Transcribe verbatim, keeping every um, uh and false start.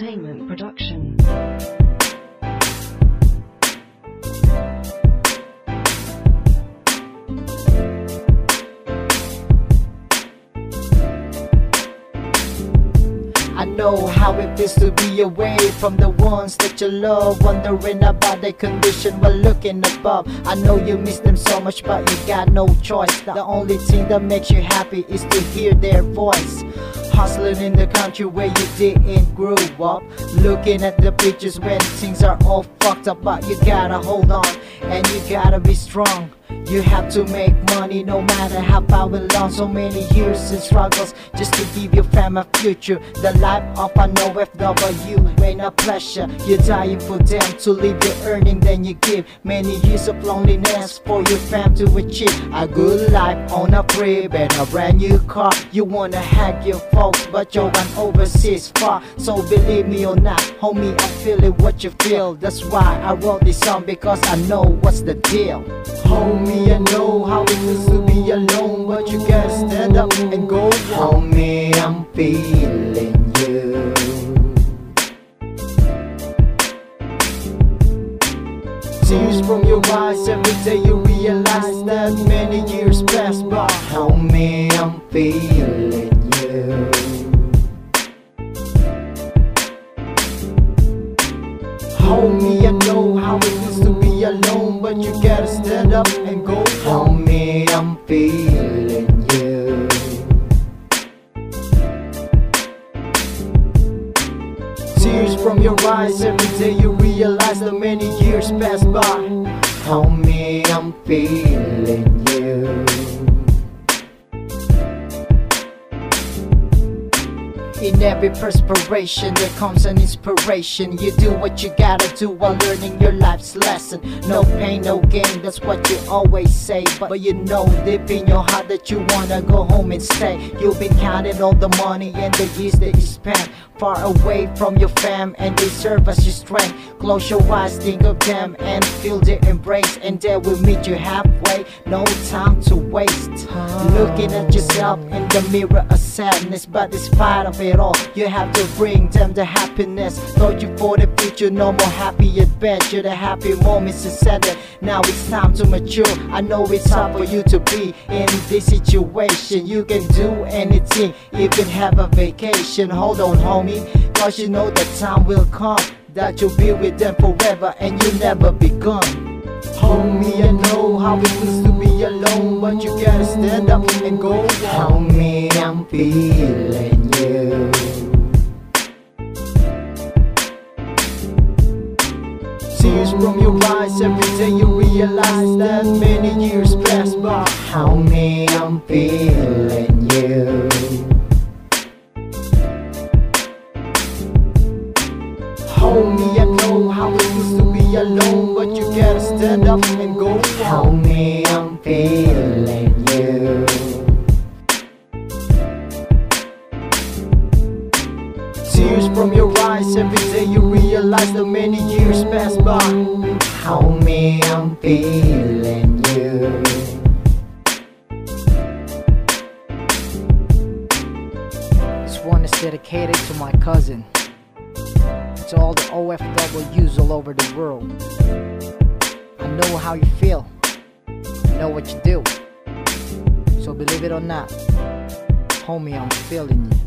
Entertainment Production. I know how it feels to be away from the ones that you love, wondering about their condition while looking above. I know you miss them so much, but you got no choice. The only thing that makes you happy is to hear their voice. Hustling in the country where you didn't grow up, looking at the pictures when things are all fucked up. But you gotta hold on and you gotta be strong. You have to make money no matter how far along. So many years and struggles just to give your fam a future. The life of an O F W ain't a pleasure. You're dying for them to leave your earning, then you give many years of loneliness for your fam to achieve a good life on a crib and a brand new car. You wanna hack your folks, but you're an overseas far. So believe me or not, homie, I'm feeling what you feel. That's why I wrote this song, because I know what's the deal. Homie, I know how it feels to be alone, but you gotta stand up and go. Homie, I'm feeling you. Tears from your eyes, every day you realize that many years pass by. Homie, I'm feeling you. Homie, I know how it feels to be alone, but you gotta stand up and go. Homie, I'm feeling you. Tears from your eyes, every day you realize that many years pass by. Homie, I'm feeling you. In every perspiration there comes an inspiration. You do what you gotta do while learning your life's lesson. No pain, no gain, that's what you always say. But, but you know deep in your heart that you wanna go home and stay. You've been counting all the money and the years that you spent far away from your fam, and they serve as your strength. Close your eyes, think of them and feel their embrace, and they will meet you halfway. No time to waste. Looking at yourself in the mirror of sadness, but despite of it all, you have to bring them the happiness. Thought you for the future, no more happy adventure. The happy moments are settled, now it's time to mature. I know it's hard for you to be in this situation. You can do anything, even have a vacation. Hold on, homie, cause you know that time will come that you'll be with them forever and you'll never be gone. Homie, I know how it feels to be alone, but you gotta stand up and go. Homie, I'm feeling you. Tears from your eyes, every day you realize that many years pass by. Homie, I'm feeling you. Homie, I know how it feels to be alone, but you gotta stand up and go. Homie, I'm feeling you. Tears from your eyes, every day you realize that many years pass by. Homie, I'm feeling you. This one is dedicated to my cousin, to all the O F Ws all over the world. I know how you feel, I know what you do, so believe it or not, homie, I'm feeling you.